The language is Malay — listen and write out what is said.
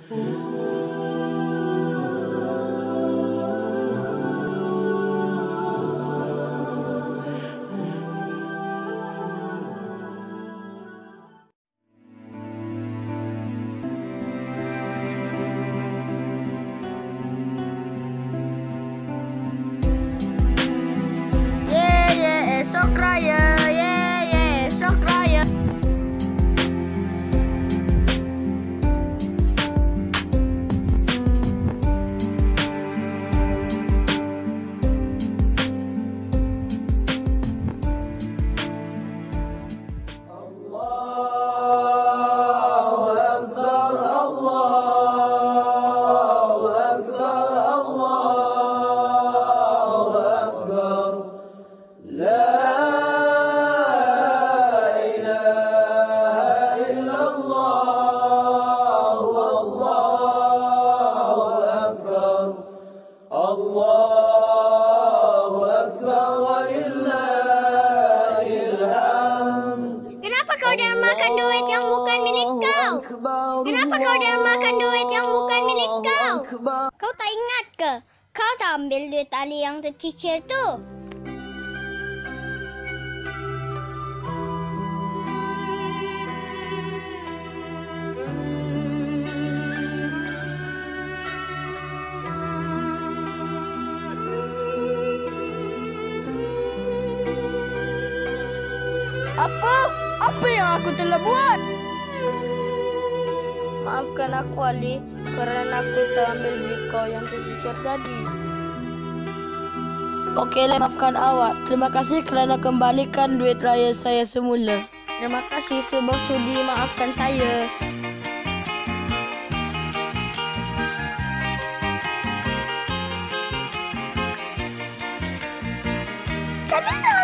Esok raya, esok raya. Kenapa kau dermakan duit yang bukan milik kau? Kenapa kau dermakan duit yang bukan milik kau? Kau tak ingat ke? Kau tak ambil duit Ali yang tercicir tu? Apa yang aku telah buat? Maafkan aku, Ali, kerana aku telah ambil duit kau yang tercicir tadi. Okeylah, maafkan awak. Terima kasih kerana kembalikan duit raya saya semula. Terima kasih sebab sudi maafkan saya. Kenapa?